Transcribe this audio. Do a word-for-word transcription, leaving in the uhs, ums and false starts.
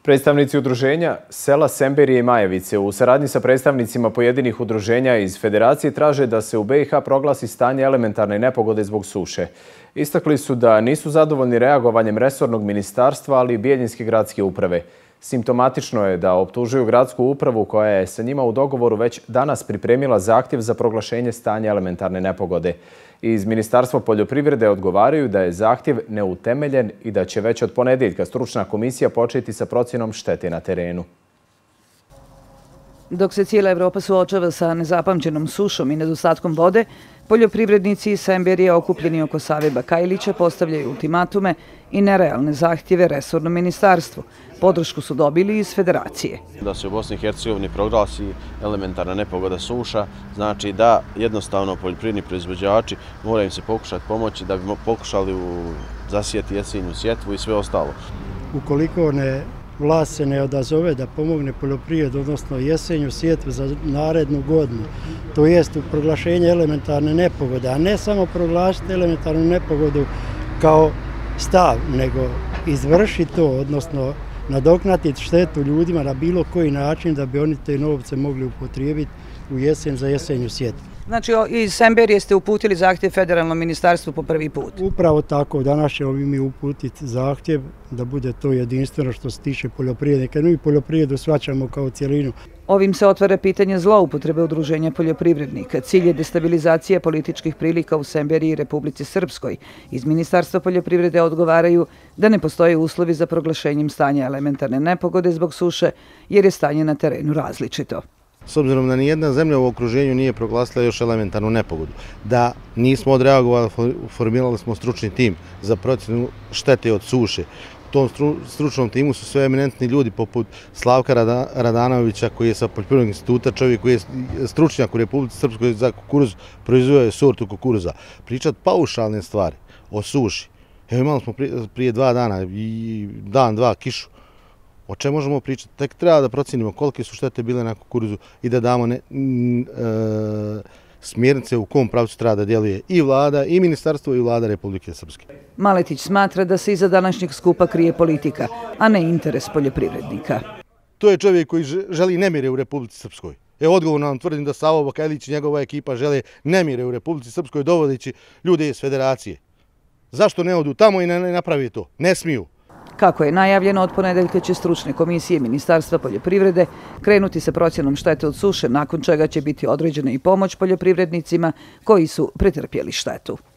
Predstavnici udruženja sela Semberije i Majevice u saradnji sa predstavnicima pojedinih udruženja iz Federacije traže da se u B i H proglasi stanje elementarne nepogode zbog suše. Istakli su da nisu zadovoljni reagovanjem resornog ministarstva, ali i Bijeljinske gradske uprave. Simptomatično je da optužuju gradsku upravu koja je sa njima u dogovoru već danas pripremila zahtjev za proglašenje stanja elementarne nepogode. Iz Ministarstva poljoprivrede odgovaraju da je zahtjev neutemeljen i da će već od ponedjeljka stručna komisija početi sa procjenom štete na terenu. Dok se cijela Evropa suočava sa nezapamćenom sušom i nedostatkom vode, poljoprivrednici iz Semberije okupljeni oko Save Bakajlića postavljaju ultimatume i nerealne zahtjeve resornom ministarstvu. Podršku su dobili iz Federacije. Da se u Bosni i Hercegovini proglasi elementarna nepogoda suša, znači da jednostavno poljoprivredni proizvođači moraju im se pokušati pomoći da bi pokušali zasijeti jesenju sjetvu i sve ostalo. Ukoliko ne vlast se ne odazove da pomogne poljoprivredu, odnosno jesenju sjetvu za narednu godinu, to jest u proglašenje elementarne nepogode, a ne samo proglasiti elementarnu nepogodu kao stav, nego izvršiti to, odnosno nadoknaditi štetu ljudima na bilo koji način da bi oni te novce mogli upotrijebiti u jesen za jesenju sjetvu. Znači, iz Semberije ste uputili zahtjev federalnom ministarstvu po prvi put? Upravo tako. Danas ćemo mi uputiti zahtjev da bude to jedinstveno što se tiče poljoprivrednika. Mi poljoprivredu shvaćamo kao cjelinu. Ovim se otvara pitanje zloupotrebe udruženja poljoprivrednika. Cilj je destabilizacija političkih prilika u Semberiji i Republici Srpskoj. Iz Ministarstva poljoprivrede odgovaraju da ne postoje uslovi za proglašenjem stanja elementarne nepogode zbog suše, jer je stanje na terenu različito. S obzirom da nijedna zemlja u okruženju nije proglasila još elementarnu nepogodu, da nismo odreagovali, formirali smo stručni tim za procjenu štete od suše. U tom stručnom timu su sve eminentni ljudi poput Slavka Radanovića, koji je sa Poljoprivrednog instituta, čovjek koji je stručnjak u Republici Srpskoj za kukuruz, proizveo sortu kukuruza. Pričati paušalne stvari o suši. Evo, imali smo prije dva dana i dan, dva kišu. O čemu možemo pričati? Tek treba da procijenimo kolike su štete bile na kukuruzu i da damo ne, n, e, smjernice u kom pravcu treba da djeluje i vlada, i ministarstvo, i vlada Republike Srpske. Maletić smatra da se iza današnjeg skupa krije politika, a ne interes poljoprivrednika. To je čovjek koji želi nemire u Republici Srpskoj. Evo, odgovorno vam tvrdim da Savo Bakajlić i njegova ekipa žele nemire u Republici Srpskoj dovodeći ljude iz Federacije. Zašto ne odu tamo i ne napravi to? Ne smiju. Kako je najavljeno, od ponedeljka će stručne komisije Ministarstva poljoprivrede krenuti sa procjenom štete od suše, nakon čega će biti određena i pomoć poljoprivrednicima koji su pretrpjeli štetu.